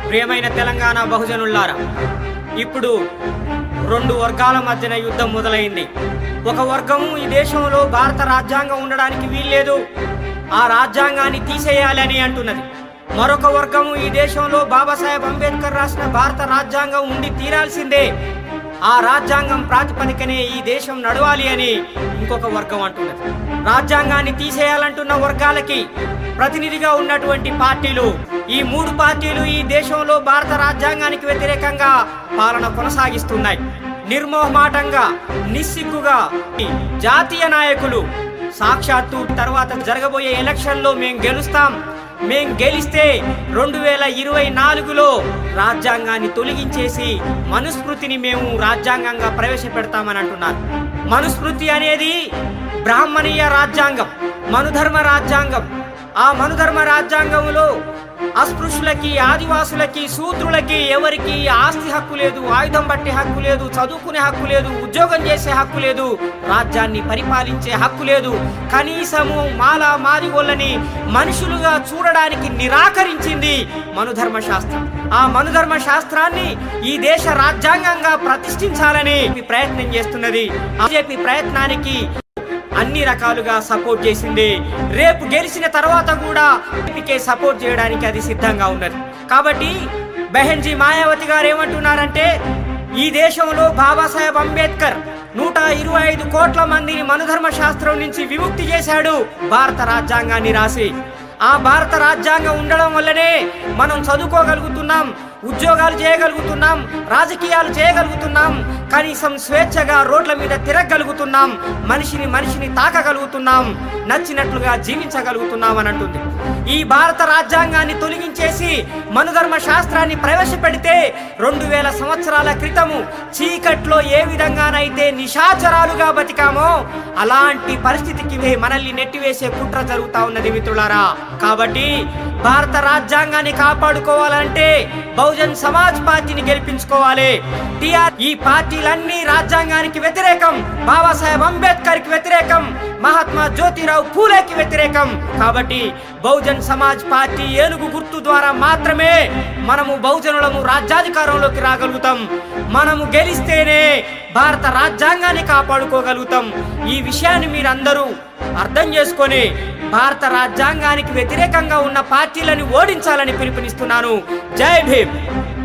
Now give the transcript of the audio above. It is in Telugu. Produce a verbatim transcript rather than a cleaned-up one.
ప్రియమైన తెలంగాణ బహుజనులారా, ఇప్పుడు రెండు వర్గాల మధ్యన యుద్ధం మొదలైంది. ఒక వర్గము ఈ దేశంలో భారత రాజ్యాంగం ఉండడానికి వీల్లేదు, ఆ రాజ్యాంగాన్ని తీసేయాలని అంటున్నది. మరొక వర్గము ఈ దేశంలో బాబాసాహెబ్ అంబేద్కర్ రాసిన భారత రాజ్యాంగం ఉండి తీరాల్సిందే, ఆ రాజ్యాంగం ప్రాతిపదికనే ఈ దేశం నడవాలి అని ఇంకొక వర్గం అంటున్నది. రాజ్యాంగాన్ని తీసేయాలంటున్న వర్గాలకి ప్రతినిధిగా ఉన్నటువంటి పార్టీలు, ఈ మూడు పార్టీలు ఈ దేశంలో భారత రాజ్యాంగానికి వ్యతిరేకంగా పాలన కొనసాగిస్తున్నాయి. నిర్మోహమాటంగా, నిస్సిగ్గుగా జాతీయ నాయకులు సాక్షాత్తు తర్వాత జరగబోయే ఎలక్షన్లో మేం గెలుస్తాం, మేం గెలిస్తే రెండు వేల ఇరవై నాలుగులో రాజ్యాంగాన్ని తొలగించేసి మనుస్మృతిని మేము రాజ్యాంగంగా ప్రవేశపెడతామని అంటున్నారు. మనుస్మృతి అనేది బ్రాహ్మణీయ రాజ్యాంగం, మనుధర్మ రాజ్యాంగం. ఆ మనుధర్మ రాజ్యాంగంలో అస్పృశ్యులకి, ఆదివాసులకి, శూద్రులకి ఎవరికి ఆస్తి హక్కు లేదు, ఆయుధం పట్టే హక్కు లేదు, చదువుకునే హక్కు లేదు, ఉద్యోగం చేసే హక్కు లేదు, రాజ్యాన్ని పరిపాలించే హక్కు లేదు. కనీసము మాల మాదిగోళ్ళని మనుషులుగా చూడడానికి నిరాకరించింది మనుధర్మ శాస్త్రం. ఆ మనుధర్మ శాస్త్రాన్ని ఈ దేశ రాజ్యాంగంగా ప్రతిష్ఠించాలని ప్రయత్నం చేస్తున్నది. బీజేపీ ప్రయత్నానికి అన్ని రకాలుగా సపోర్ట్ చేసింది. రేపు గెలిచిన తర్వాత కూడా బీజేపీకే సపోర్ట్ చేయడానికి అది సిద్ధంగా ఉన్నది. కాబట్టి బెహెన్జీ మాయావతి గారు ఏమంటున్నారంటే, ఈ దేశంలో బాబాసాహెబ్ అంబేద్కర్ నూట ఇరవై ఐదు కోట్ల మందిని మనుధర్మ శాస్త్రం నుంచి విముక్తి చేశాడు భారత రాజ్యాంగాన్ని రాసి. ఆ భారత రాజ్యాంగం ఉండడం వల్లనే మనం చదువుకోగలుగుతున్నాం, ఉద్యోగాలు చేయగలుగుతున్నాం, రాజకీయాలు చేయగలుగుతున్నాం, కనీసం స్వేచ్ఛగా రోడ్ల మీద తిరగగలుగుతున్నాం, మనిషిని మనిషిని తాకగలుగుతున్నాం, నచ్చినట్లుగా జీవించగలుగుతున్నాం అని అంటుంది. ఈ భారత రాజ్యాంగాన్ని తొలగించేసి మనుధర్మ శాస్త్రాన్ని ప్రవేశపెడితే రెండు వేల సంవత్సరాల క్రితము చీకట్లో ఏ విధంగానైతే నిశాచరాలుగా బతికామో అలాంటి పరిస్థితికి మనల్ని నెట్టివేసే కుట్ర జరుగుతా ఉన్నది మిత్రులారా. కాబట్టి భారత రాజ్యాంగాన్ని కాపాడుకోవాలంటే బహుజన్ సమాజ్ పార్టీని గెలిపించుకోవాలి. టిఆర్ ఈ పార్టీలన్నీ రాజ్యాంగానికి వ్యతిరేకం, బాబాసాహెబ్ అంబేద్కర్ కి వ్యతిరేకం, మహాత్మా జ్యోతిరావు పూలేకి వ్యతిరేకం. కాబట్టి బహుజన్ సమాజ్ పార్టీ ఏనుగు గుర్తు ద్వారా మాత్రమే మనము బహుజనులము రాజ్యాధికారంలోకి రాగలుగుతాం. మనము గెలిస్తేనే భారత రాజ్యాంగాన్ని కాపాడుకోగలుగుతాం. ఈ విషయాన్ని మీరందరూ అర్థం చేసుకొని భారత రాజ్యాంగానికి వ్యతిరేకంగా ఉన్న పార్టీలను ఓడించాలని పిలుపునిస్తున్నాను. జై భీమ్.